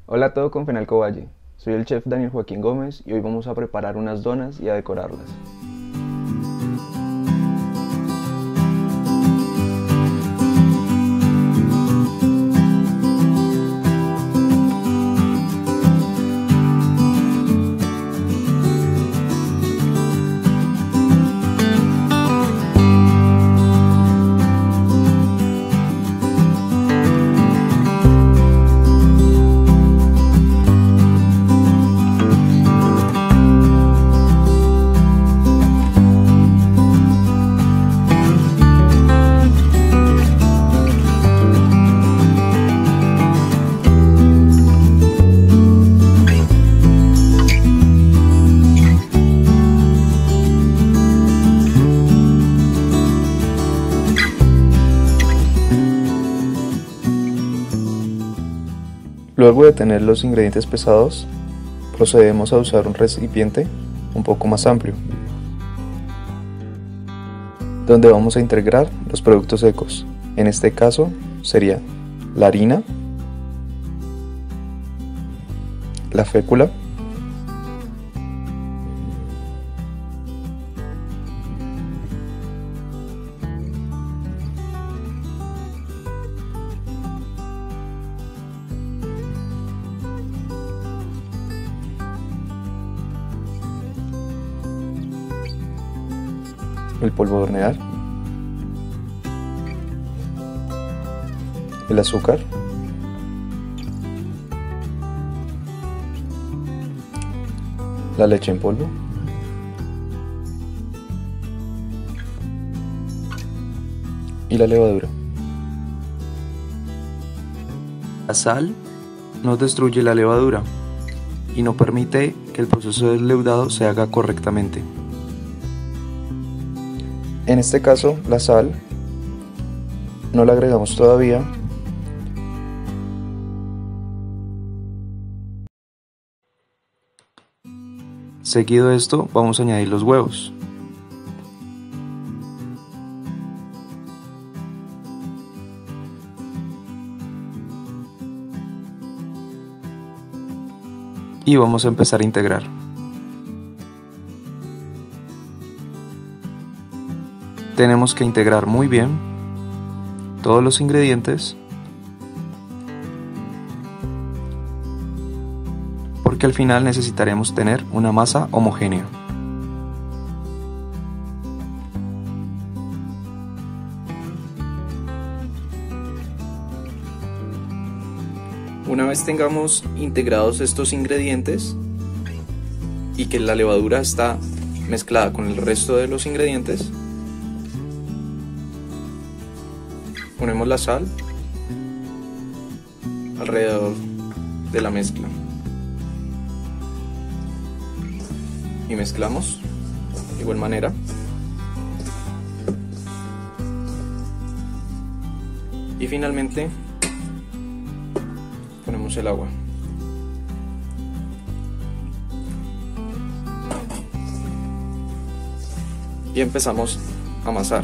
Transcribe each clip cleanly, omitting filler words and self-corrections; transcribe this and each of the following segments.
Hola a todo con Fenalco Valle. Soy el chef Daniel Joaquín Gómez y hoy vamos a preparar unas donas y a decorarlas. Luego de tener los ingredientes pesados, procedemos a usar un recipiente un poco más amplio, donde vamos a integrar los productos secos. En este caso sería la harina, la fécula, el polvo de hornear, el azúcar, la leche en polvo, y la levadura. La sal no destruye la levadura y no permite que el proceso del leudado se haga correctamente. En este caso, la sal no la agregamos todavía. Seguido de esto, vamos a añadir los huevos. Y vamos a empezar a integrar. Tenemos que integrar muy bien todos los ingredientes porque al final necesitaremos tener una masa homogénea. Una vez tengamos integrados estos ingredientes y que la levadura está mezclada con el resto de los ingredientes, ponemos la sal alrededor de la mezcla y mezclamos de igual manera. Y finalmente ponemos el agua. Y empezamos a amasar.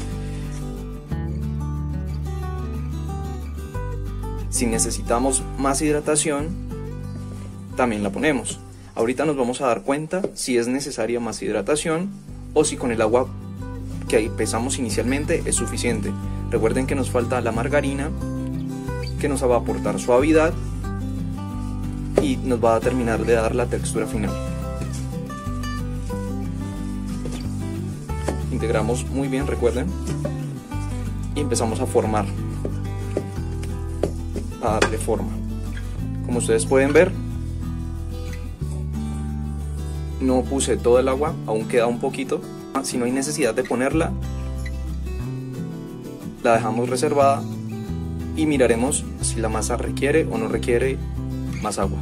Si necesitamos más hidratación, también la ponemos. Ahorita nos vamos a dar cuenta si es necesaria más hidratación o si con el agua que pesamos inicialmente es suficiente. Recuerden que nos falta la margarina, que nos va a aportar suavidad y nos va a terminar de dar la textura final. Integramos muy bien, recuerden, y empezamos a formar, a darle forma. Como ustedes pueden ver, no puse todo el agua, aún queda un poquito. Si no hay necesidad de ponerla, la dejamos reservada y miraremos si la masa requiere o no requiere más agua.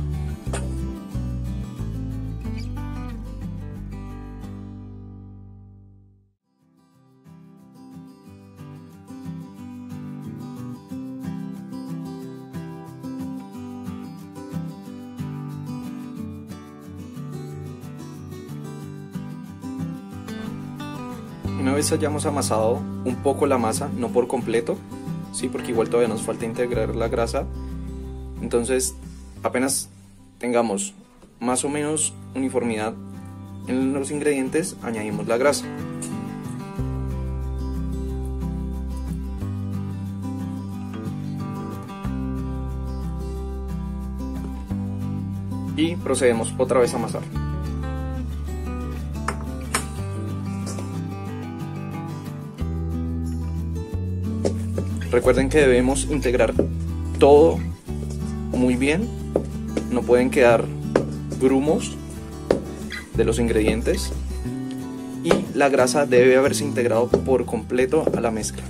Una vez hayamos amasado un poco la masa, no por completo, sí, porque igual todavía nos falta integrar la grasa, entonces apenas tengamos más o menos uniformidad en los ingredientes, añadimos la grasa. Y procedemos otra vez a amasar. Recuerden que debemos integrar todo muy bien, no pueden quedar grumos de los ingredientes y la grasa debe haberse integrado por completo a la mezcla.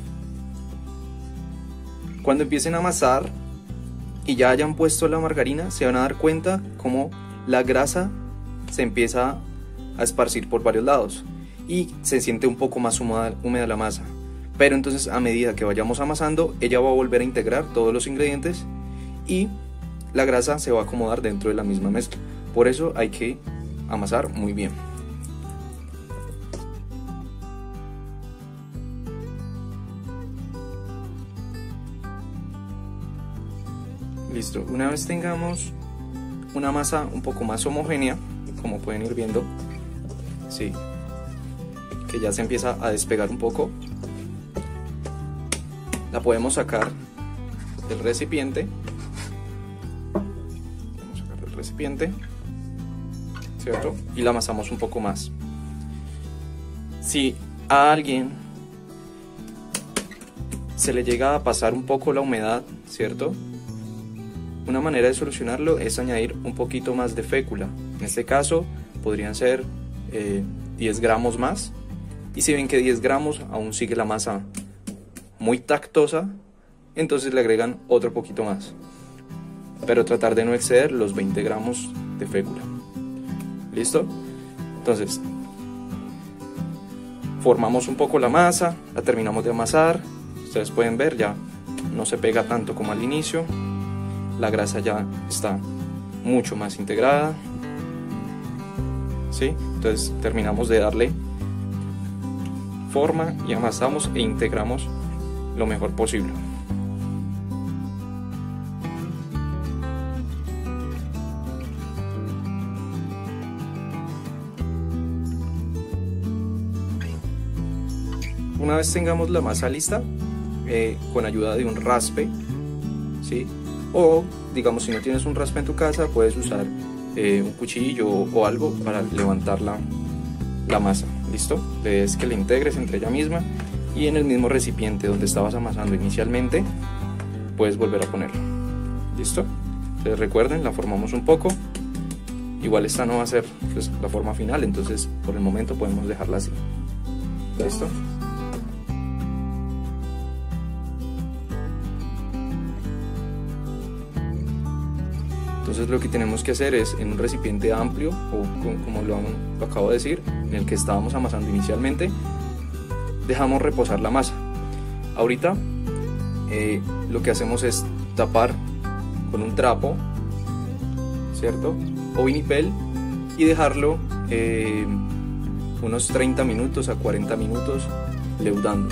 Cuando empiecen a amasar y ya hayan puesto la margarina, se van a dar cuenta cómo la grasa se empieza a esparcir por varios lados y se siente un poco más húmeda la masa. Pero entonces, a medida que vayamos amasando, ella va a volver a integrar todos los ingredientes y la grasa se va a acomodar dentro de la misma mezcla. Por eso hay que amasar muy bien. Listo, una vez tengamos una masa un poco más homogénea, como pueden ir viendo, sí, que ya se empieza a despegar un poco, la podemos sacar del recipiente. Vamos a sacar del recipiente, ¿cierto? Y la amasamos un poco más. Si a alguien se le llega a pasar un poco la humedad, ¿cierto? Una manera de solucionarlo es añadir un poquito más de fécula. En este caso podrían ser 10 gramos más. Y si ven que 10 gramos aún sigue la masa muy tactosa, entonces le agregan otro poquito más, pero tratar de no exceder los 20 gramos de fécula. ¿Listo? Entonces formamos un poco la masa, la terminamos de amasar. Ustedes pueden ver, ya no se pega tanto como al inicio, la grasa ya está mucho más integrada, ¿sí? Entonces terminamos de darle forma y amasamos e integramos lo mejor posible. Una vez tengamos la masa lista, con ayuda de un raspe, ¿sí? O digamos, si no tienes un raspe en tu casa, puedes usar un cuchillo o algo para levantar la masa. ¿Listo? Es que la integres entre ella misma y en el mismo recipiente donde estabas amasando inicialmente puedes volver a ponerlo. ¿Listo? Entonces recuerden, la formamos un poco. Igual esta no va a ser pues la forma final, entonces por el momento podemos dejarla así. ¿Listo? Entonces lo que tenemos que hacer es, en un recipiente amplio, o como lo acabo de decir, en el que estábamos amasando inicialmente, dejamos reposar la masa. Ahorita lo que hacemos es tapar con un trapo, ¿cierto? O vinipel, y dejarlo unos 30 minutos a 40 minutos leudando.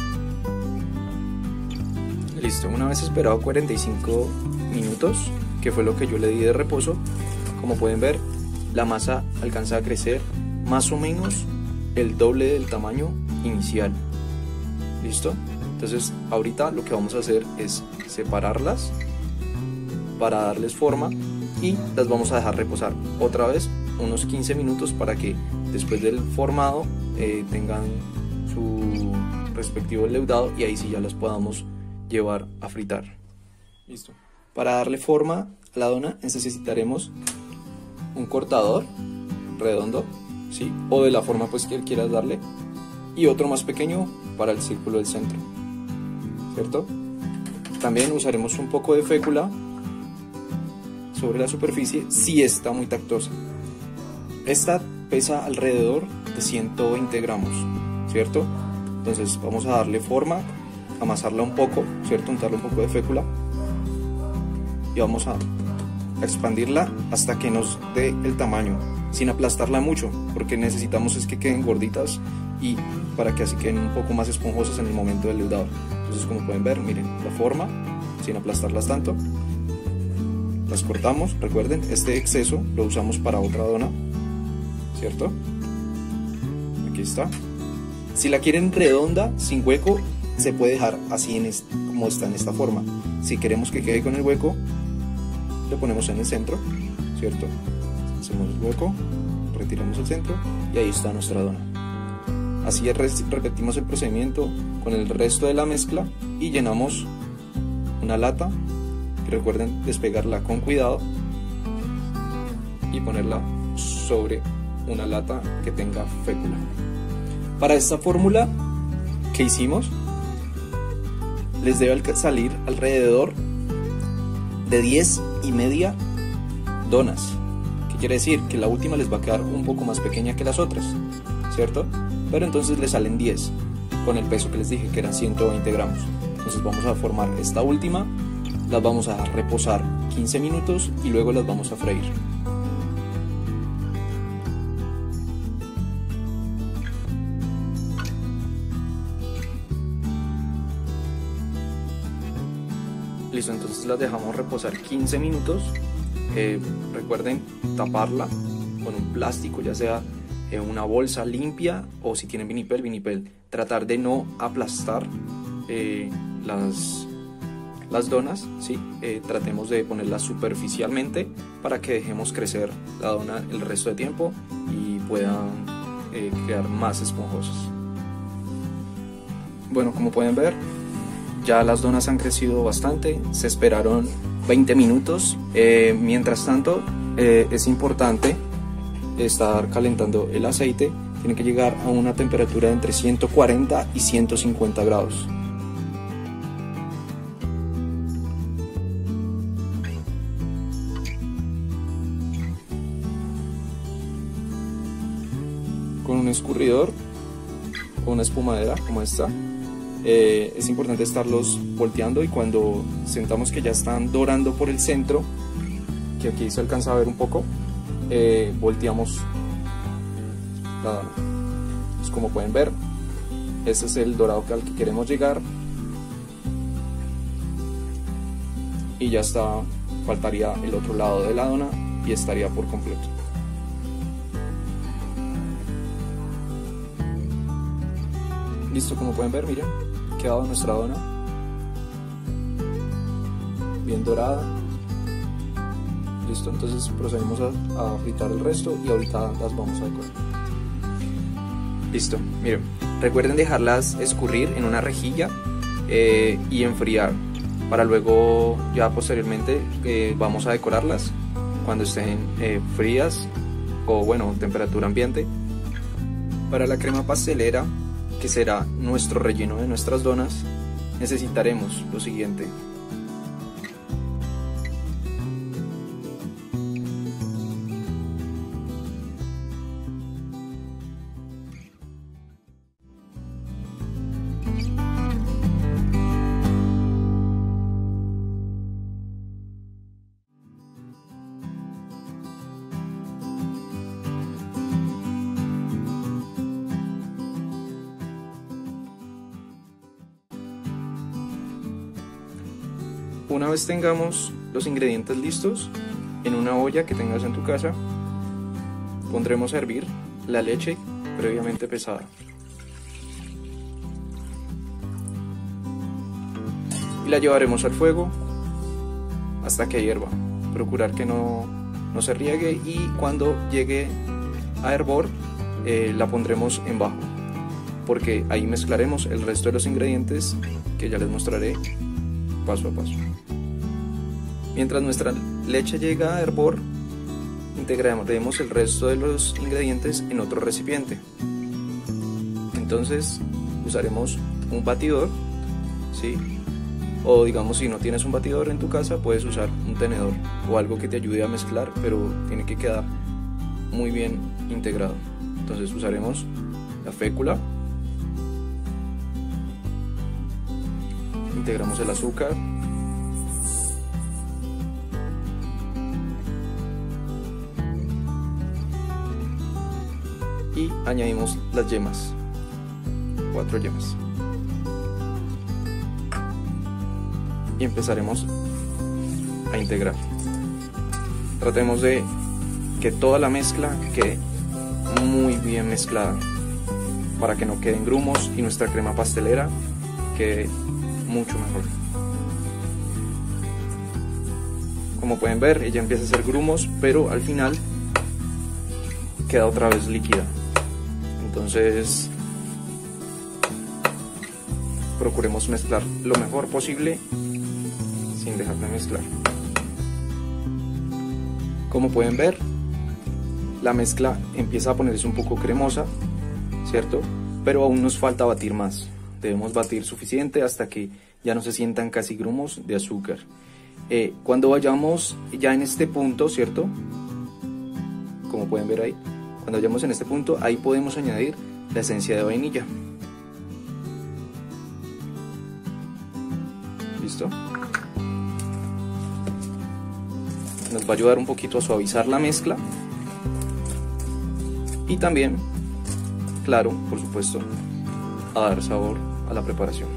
Listo, una vez esperado 45 minutos, que fue lo que yo le di de reposo, como pueden ver, la masa alcanza a crecer más o menos el doble del tamaño inicial. ¿Listo? Entonces ahorita lo que vamos a hacer es separarlas para darles forma y las vamos a dejar reposar otra vez unos 15 minutos para que después del formado tengan su respectivo leudado, y ahí sí ya las podamos llevar a fritar. Listo. Para darle forma a la dona necesitaremos un cortador redondo, ¿sí? O de la forma pues que quieras darle, y otro más pequeño para el círculo del centro, ¿cierto? También usaremos un poco de fécula sobre la superficie si está muy tactosa. Esta pesa alrededor de 120 gramos, ¿cierto? Entonces vamos a darle forma, amasarla un poco, ¿cierto? Untarle un poco de fécula y vamos a expandirla hasta que nos dé el tamaño, sin aplastarla mucho, porque necesitamos es que queden gorditas y para que así queden un poco más esponjosas en el momento del leudado. Entonces, como pueden ver, miren la forma, sin aplastarlas tanto, las cortamos. Recuerden, este exceso lo usamos para otra dona, ¿cierto? Aquí está. Si la quieren redonda, sin hueco, se puede dejar así como está en esta forma. Si queremos que quede con el hueco, le ponemos en el centro, ¿cierto? Hacemos el hueco, retiramos el centro y ahí está nuestra dona. Así repetimos el procedimiento con el resto de la mezcla y llenamos una lata. Y recuerden despegarla con cuidado y ponerla sobre una lata que tenga fécula. Para esta fórmula que hicimos, les debe salir alrededor de 10,5 donas. ¿Qué quiere decir? Que la última les va a quedar un poco más pequeña que las otras, ¿cierto? Pero entonces les salen 10 con el peso que les dije, que eran 120 gramos. Entonces vamos a formar esta última, las vamos a reposar 15 minutos y luego las vamos a freír. Listo, entonces las dejamos reposar 15 minutos. Recuerden taparla con un plástico, ya sea una bolsa limpia o si tienen vinipel. Tratar de no aplastar las donas, ¿sí? Tratemos de ponerlas superficialmente para que dejemos crecer la dona el resto de tiempo y puedan quedar más esponjosas. Bueno, como pueden ver, ya las donas han crecido bastante, se esperaron 20 minutos. Mientras tanto, es importante estar calentando el aceite. Tiene que llegar a una temperatura de entre 140 y 150 grados. Con un escurridor o una espumadera como esta, es importante estarlos volteando, y cuando sentamos que ya están dorando por el centro, que aquí se alcanza a ver un poco, volteamos la dona. Pues como pueden ver, ese es el dorado al que queremos llegar, y ya está, faltaría el otro lado de la dona y estaría por completo. Listo, como pueden ver, miren, ha quedado nuestra dona bien dorada. Listo, entonces procedemos a fritar el resto y ahorita las vamos a decorar. Listo, miren, recuerden dejarlas escurrir en una rejilla y enfriar, para luego ya posteriormente vamos a decorarlas cuando estén frías o bueno, temperatura ambiente. Para la crema pastelera, que será nuestro relleno de nuestras donas, necesitaremos lo siguiente: una vez tengamos los ingredientes listos, en una olla que tengas en tu casa, pondremos a hervir la leche previamente pesada. Y la llevaremos al fuego hasta que hierva. Procurar que no se riegue, y cuando llegue a hervor la pondremos en bajo, porque ahí mezclaremos el resto de los ingredientes que ya les mostraré paso a paso. Mientras nuestra leche llega a hervor, integraremos el resto de los ingredientes en otro recipiente. Entonces usaremos un batidor, ¿sí? O digamos, si no tienes un batidor en tu casa, puedes usar un tenedor o algo que te ayude a mezclar, pero tiene que quedar muy bien integrado. Entonces usaremos la fécula, integramos el azúcar, y añadimos las yemas, 4 yemas, y empezaremos a integrar. Tratemos de que toda la mezcla quede muy bien mezclada para que no queden grumos y nuestra crema pastelera quede mucho mejor. Como pueden ver, ella empieza a hacer grumos, pero al final queda otra vez líquida. Entonces procuremos mezclar lo mejor posible sin dejar de mezclar. Como pueden ver, la mezcla empieza a ponerse un poco cremosa, ¿cierto? Pero aún nos falta batir más. Debemos batir suficiente hasta que ya no se sientan casi grumos de azúcar. Cuando vayamos ya en este punto, ¿cierto? Como pueden ver ahí, cuando vayamos en este punto, ahí podemos añadir la esencia de vainilla. ¿Listo? Nos va a ayudar un poquito a suavizar la mezcla. Y también, claro, por supuesto, a dar sabor a la preparación.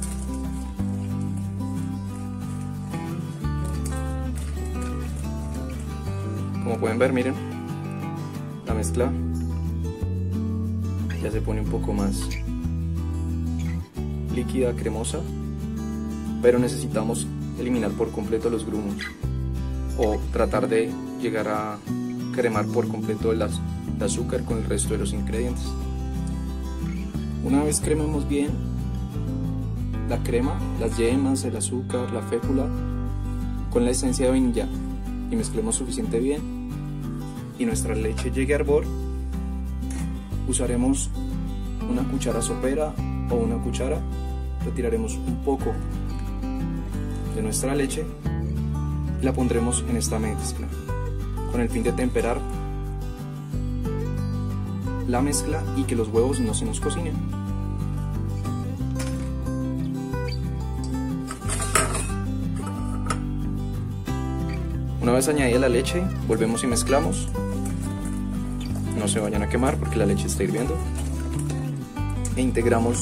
Como pueden ver, miren, la mezcla ya se pone un poco más líquida, cremosa, pero necesitamos eliminar por completo los grumos o tratar de llegar a cremar por completo el azúcar con el resto de los ingredientes. Una vez crememos bien la crema, las yemas, el azúcar, la fécula con la esencia de vainilla y mezclemos suficiente bien y nuestra leche llegue a hervor, usaremos una cuchara sopera o una cuchara, retiraremos un poco de nuestra leche y la pondremos en esta mezcla con el fin de temperar la mezcla y que los huevos no se nos cocinen. Una vez añadida la leche, volvemos y mezclamos. No se vayan a quemar porque la leche está hirviendo. E integramos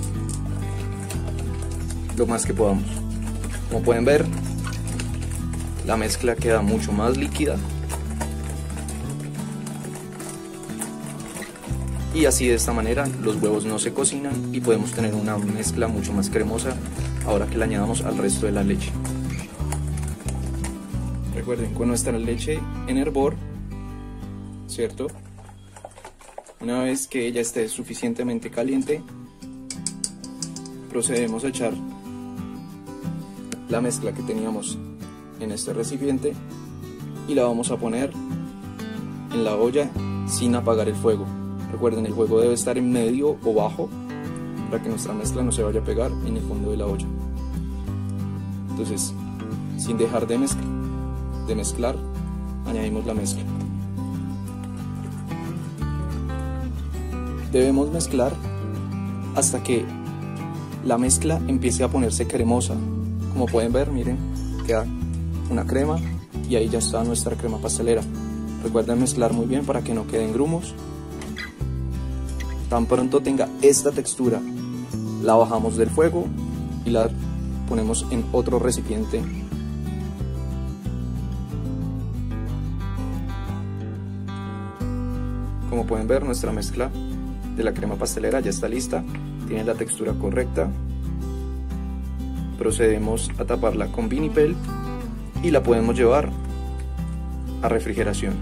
lo más que podamos. Como pueden ver, la mezcla queda mucho más líquida. Y así de esta manera los huevos no se cocinan y podemos tener una mezcla mucho más cremosa ahora que la añadamos al resto de la leche. Recuerden, con nuestra leche en hervor, ¿cierto? Una vez que ella esté suficientemente caliente, procedemos a echar la mezcla que teníamos en este recipiente y la vamos a poner en la olla sin apagar el fuego. Recuerden, el fuego debe estar en medio o bajo para que nuestra mezcla no se vaya a pegar en el fondo de la olla. Entonces, sin dejar de mezclar, añadimos la mezcla. Debemos mezclar hasta que la mezcla empiece a ponerse cremosa. Como pueden ver, miren, queda una crema y ahí ya está nuestra crema pastelera. Recuerden mezclar muy bien para que no queden grumos. Tan pronto tenga esta textura, la bajamos del fuego y la ponemos en otro recipiente. Como pueden ver, nuestra mezcla de la crema pastelera ya está lista, tiene la textura correcta. Procedemos a taparla con vinipel y la podemos llevar a refrigeración.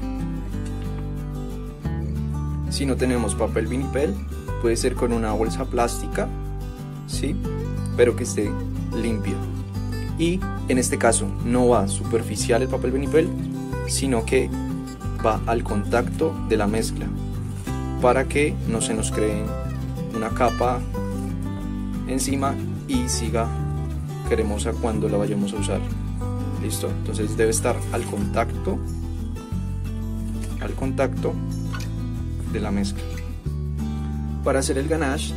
Si no tenemos papel vinipel, puede ser con una bolsa plástica, ¿sí? Pero que esté limpia. Y en este caso no va superficial el papel vinipel, sino que va al contacto de la mezcla para que no se nos cree una capa encima y siga cremosa cuando la vayamos a usar. ¿Listo? Entonces debe estar al contacto de la mezcla. Para hacer el ganache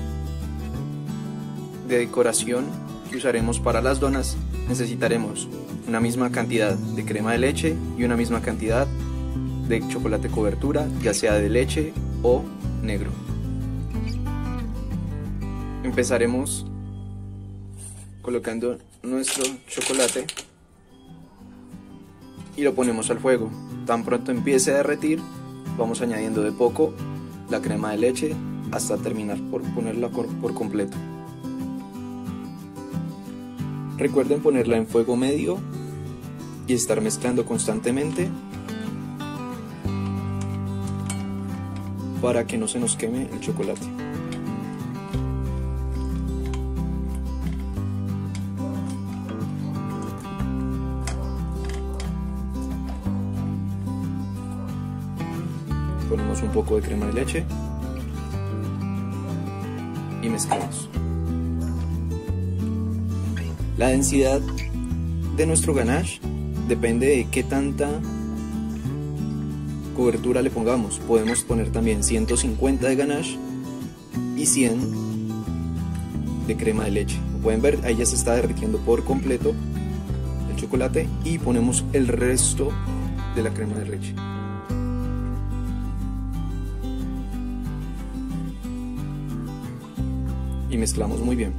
de decoración que usaremos para las donas, necesitaremos una misma cantidad de crema de leche y una misma cantidad de chocolate cobertura, ya sea de leche o negro. Empezaremos colocando nuestro chocolate y lo ponemos al fuego. Tan pronto empiece a derretir, vamos añadiendo de poco la crema de leche hasta terminar por ponerla por completo. Recuerden ponerla en fuego medio y estar mezclando constantemente para que no se nos queme el chocolate. Ponemos un poco de crema de leche y mezclamos. La densidad de nuestro ganache depende de qué tanta cobertura le pongamos. Podemos poner también 150 de ganache y 100 de crema de leche. Como pueden ver, ahí ya se está derritiendo por completo el chocolate y ponemos el resto de la crema de leche. Y mezclamos muy bien.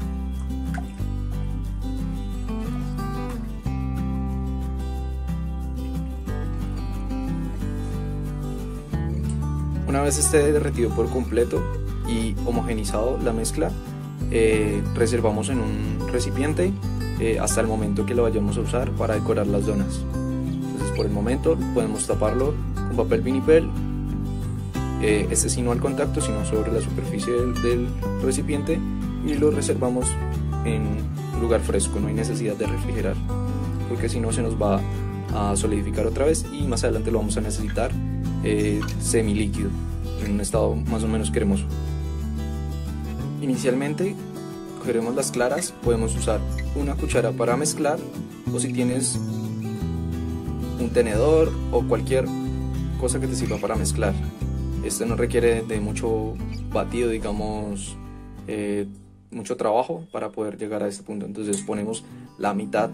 Una vez esté derretido por completo y homogenizado la mezcla, reservamos en un recipiente hasta el momento que lo vayamos a usar para decorar las donas. Entonces, por el momento podemos taparlo con papel vinipel, este sí no al contacto, sino sobre la superficie del recipiente, y lo reservamos en un lugar fresco. No hay necesidad de refrigerar, porque si no se nos va a solidificar otra vez y más adelante lo vamos a necesitar semilíquido, en un estado más o menos cremoso. Inicialmente cogeremos las claras, podemos usar una cuchara para mezclar, o si tienes un tenedor o cualquier cosa que te sirva para mezclar. Este no requiere de mucho batido, digamos, mucho trabajo para poder llegar a este punto. Entonces ponemos la mitad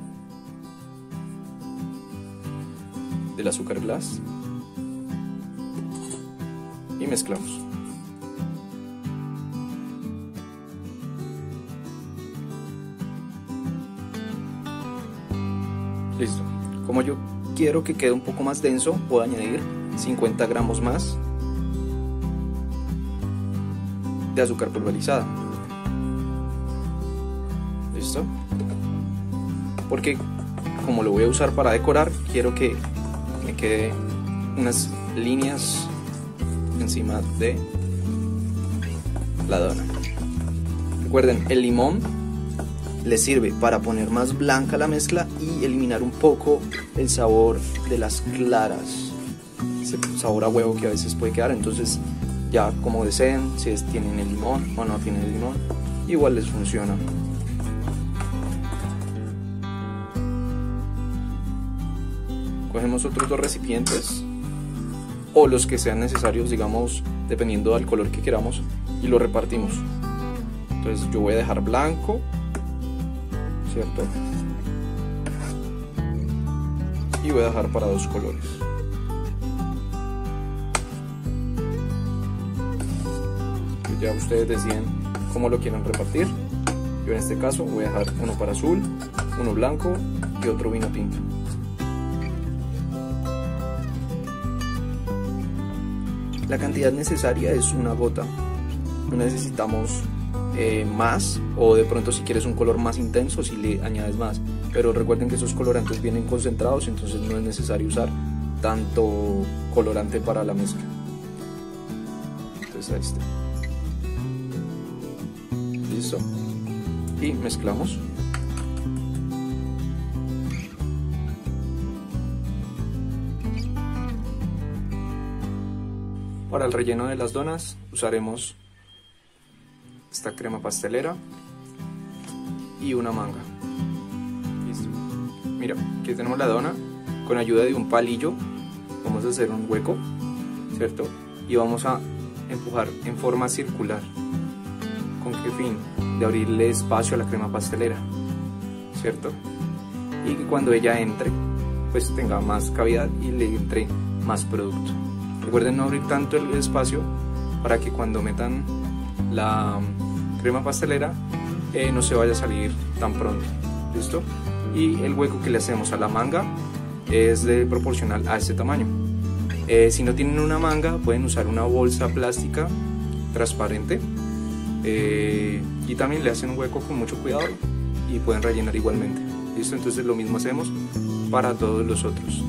del azúcar glass y mezclamos. Listo. Como yo quiero que quede un poco más denso, puedo añadir 50 gramos más de azúcar pulverizada. ¿Listo? Porque como lo voy a usar para decorar, quiero que me quede unas líneas encima de la dona. Recuerden, el limón le sirve para poner más blanca la mezcla y eliminar un poco el sabor de las claras, ese sabor a huevo que a veces puede quedar. Entonces ya como deseen, si tienen el limón o no tienen el limón, igual les funciona. Cogemos otros dos recipientes o los que sean necesarios, digamos, dependiendo del color que queramos, y lo repartimos. Entonces yo voy a dejar blanco, ¿cierto? Y voy a dejar para dos colores. Pues ya ustedes deciden cómo lo quieren repartir. Yo en este caso voy a dejar uno para azul, uno blanco y otro vino tinto. La cantidad necesaria es una gota, no necesitamos más, o de pronto si quieres un color más intenso si le añades más, pero recuerden que esos colorantes vienen concentrados, entonces no es necesario usar tanto colorante para la mezcla. Entonces ahí está. Listo. Y mezclamos. Para el relleno de las donas usaremos esta crema pastelera y una manga. Listo. Mira, aquí tenemos la dona. Con ayuda de un palillo vamos a hacer un hueco, ¿cierto? Y vamos a empujar en forma circular. ¿Con qué fin? De abrirle espacio a la crema pastelera, ¿cierto? Y que cuando ella entre, pues tenga más cavidad y le entre más producto. Recuerden no abrir tanto el espacio para que cuando metan la crema pastelera no se vaya a salir tan pronto. ¿Listo? Y el hueco que le hacemos a la manga es proporcional a este tamaño. Si no tienen una manga, pueden usar una bolsa plástica transparente y también le hacen un hueco con mucho cuidado y pueden rellenar igualmente. ¿Listo? Entonces lo mismo hacemos para todos los otros.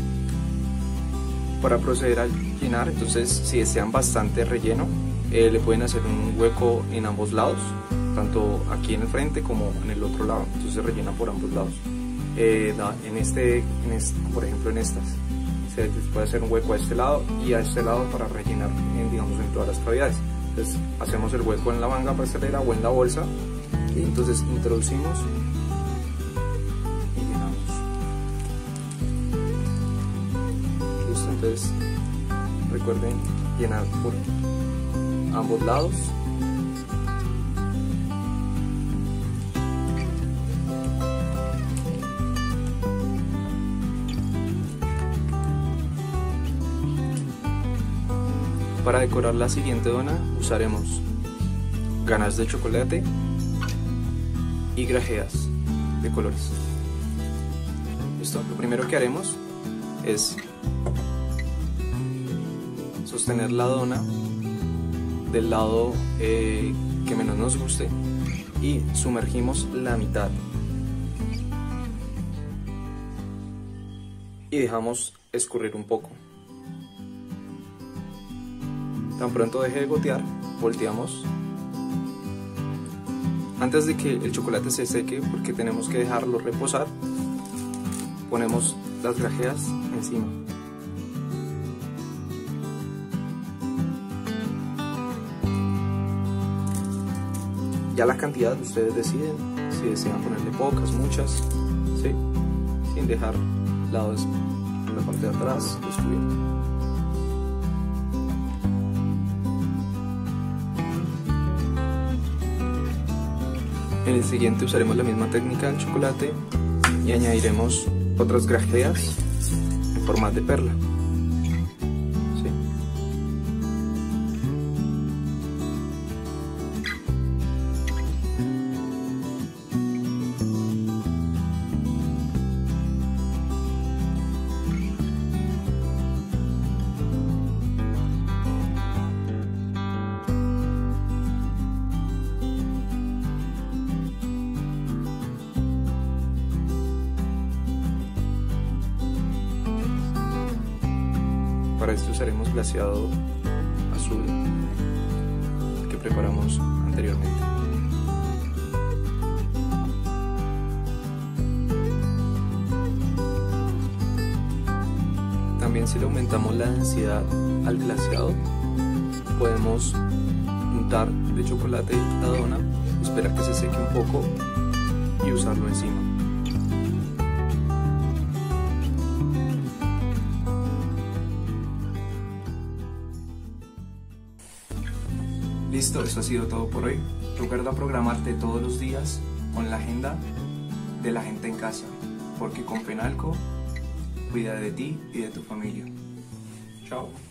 Para proceder a llenar, entonces si desean bastante relleno, le pueden hacer un hueco en ambos lados, tanto aquí en el frente como en el otro lado. Entonces rellenan por ambos lados. Por ejemplo en estas, se puede hacer un hueco a este lado y a este lado para rellenar digamos en todas las cavidades. Entonces hacemos el hueco en la manga pastelera o en la bolsa y entonces introducimos y llenamos. Listo, entonces recuerden llenar por ambos lados. Para decorar la siguiente dona usaremos ganas de chocolate y grajeas de colores. ¿Listo? Lo primero que haremos es sostener la dona del lado que menos nos guste y sumergimos la mitad y dejamos escurrir un poco. Tan pronto deje de gotear, volteamos. Antes de que el chocolate se seque, porque tenemos que dejarlo reposar, ponemos las grajeas encima. Ya la cantidad ustedes deciden, si desean ponerle pocas, muchas, ¿sí? Sin dejar lados en la parte de atrás descubierto. En el siguiente usaremos la misma técnica del chocolate y añadiremos otras grajeas en forma de perla. ¿Sí? Para esto usaremos glaseado azul que preparamos anteriormente. También si le aumentamos la densidad al glaseado, podemos untar de chocolate la dona, esperar que se seque un poco y usarlo encima. Listo, esto ha sido todo por hoy. Recuerda programarte todos los días con la agenda de la gente en casa, porque con Fenalco cuida de ti y de tu familia. Chao.